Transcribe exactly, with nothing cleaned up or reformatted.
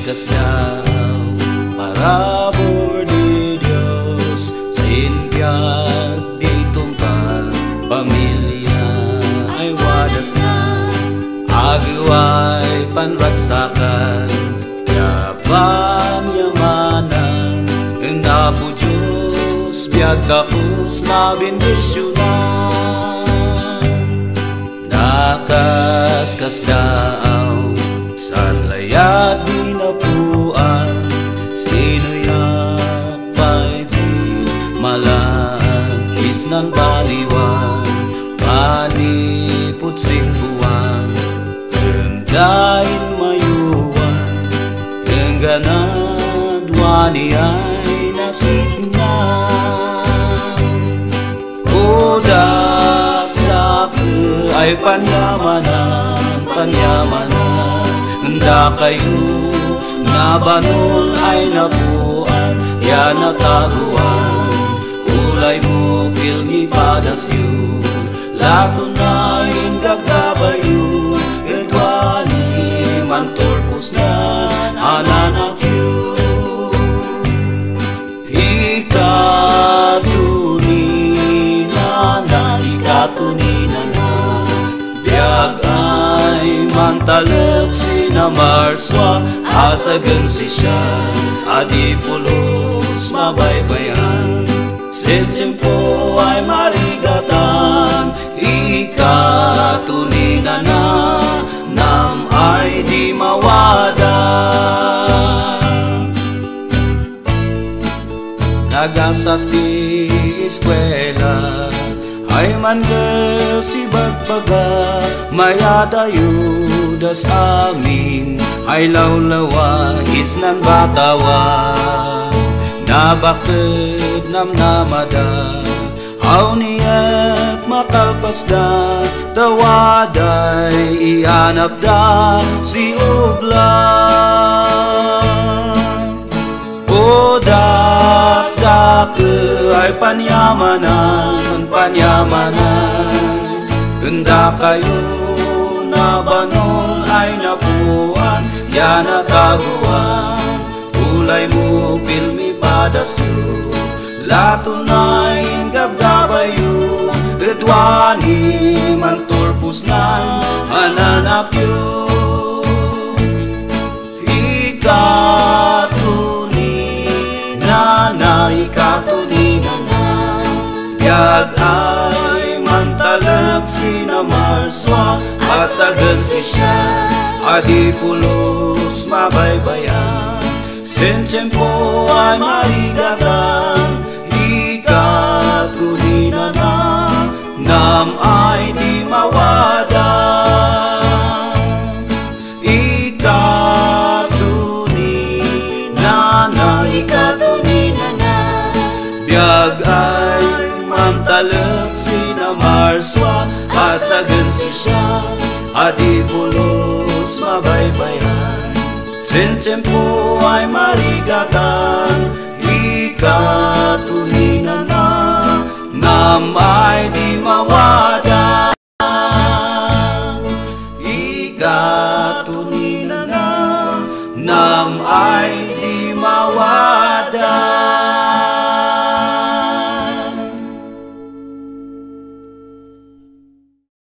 kasdaw para por di Diyos sinbiag di tungkal pamilya ay wadas na agaway panragsakan yapan yamanan enda po Diyos biag tapos na bendisyonan nakas kasdaw san layat di napuan sino yak pa'y di malagis ng baliwan manipot singpuan kendain mayuan engganad wani ay nasignan o dak-dak ay panyamanan panyamanan handa kayo nabanol ay napuan ya nataguan kulay mo pilmi padasyo latunain gagabayo edwani manturpos na ananakyo ikatuni na na ikatuni na na biag ay mantalek sinamarswa asagan si siya adipulos mabaybayan setiempo ay marigatan ikatunina na nam ay di mawada nagasati eskwela ay man si bagbaga mayadayo das amin ay lawlawa isnan batawa nabakit nam namada haw niyat makalpas da tawaday ianap da si ubla o dak-dak ay panyamanan panyamanan handa kayo nabanol ay napuan ya nataguan kulay mo pilmi padasyo latunain gagabayo edwani manturpos na ananakyo ikatuni na na ikatuni na na biag ay mantalek sinamarswa asagan si siya adipulos mabaybayan sentiempo ay marigatan ikatunina na nam ay di mawada ikatunina na ikatunina na biag ay mantalek sinamarswa asagan si siya adipulos mabaybayan sentiempo ay marigatan ikatunina na nam ay di mawada ikatunina na nam ay